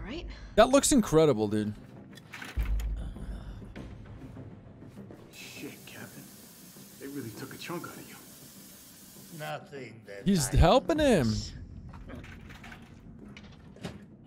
right? That looks incredible, dude. Shit, Captain. They really took a chunk out of you. Nothing that He's I helping him. miss.